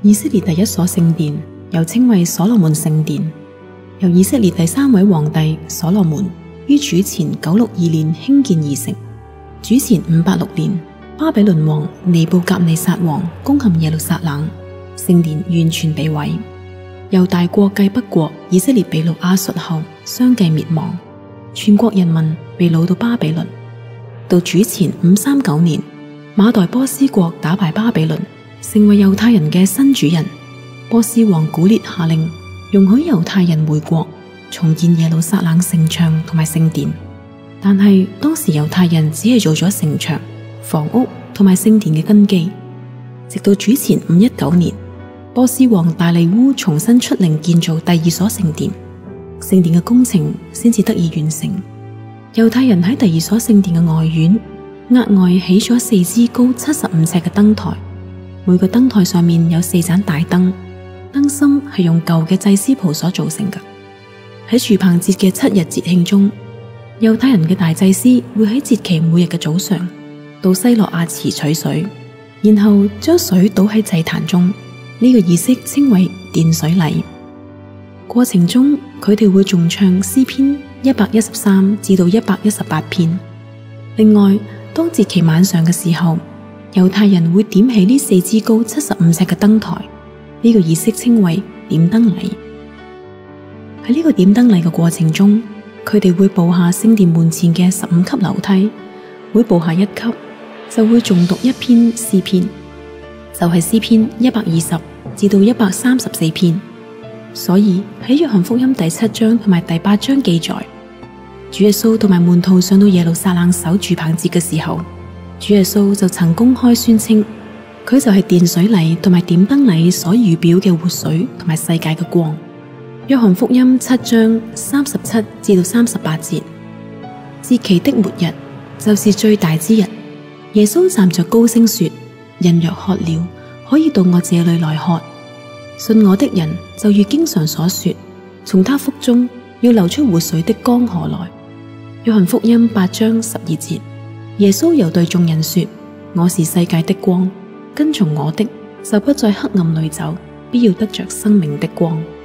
以色列第一所聖殿，又稱為所羅門聖殿，由以色列第3位皇帝所羅門於主前962年興建而成。主前586年，巴比倫王尼布甲尼撒王攻陷耶路撒冷，聖殿完全被毀。猶大國繼北國以色列被擄亞述後，相繼滅亡，全國人民被擄到巴比倫。到主前539年，馬代波斯國打敗巴比倫，成為猶太人嘅新主人。波斯王古列下令容許猶太人回國，重建耶路撒冷城牆同埋聖殿。但係當時猶太人只係做咗城牆、房屋同埋聖殿嘅根基。直到主前519年，波斯王大利烏重新出令建造第2所聖殿，聖殿嘅工程先至得以完成。猶太人喺第2所聖殿嘅外院額外起咗4支高75尺嘅燈台，每個燈台上面有4盞大燈，燈芯係用舊嘅祭司袍所造成嘅。喺住棚節嘅7日節慶中，猶太人嘅大祭司會喺節期每日嘅早上到西羅亞池取水，然後將水倒喺祭壇中，呢個儀式稱為奠水禮。過程中佢哋會重唱詩篇113至到118篇。另外，當節期晚上嘅時候，猶太人會點起呢4支高75尺嘅燈台，呢個儀式稱為點燈禮。喺呢個點燈禮嘅過程中，佢哋會步下聖殿門前嘅15級樓梯，每步下1級就會誦讀一篇詩篇，就係詩篇120至到134篇。所以喺約翰福音第7章同埋第8章記載，主耶穌同埋門徒上到耶路撒冷守住棚節嘅時候，主耶穌就曾公開宣稱，佢就係奠水禮同埋點燈禮所預表嘅活水同埋世界嘅光。約翰福音7章37至到38節，節期的末日就是最大之日，耶穌站着高聲說：人若渴了，可以到我這裏來喝。信我的人就如經上所說，從他腹中要流出活水的江河來。約翰福音8章12節，耶穌又對眾人說：我是世界的光，跟從我的就不在黑暗裏走，必要得着生命的光。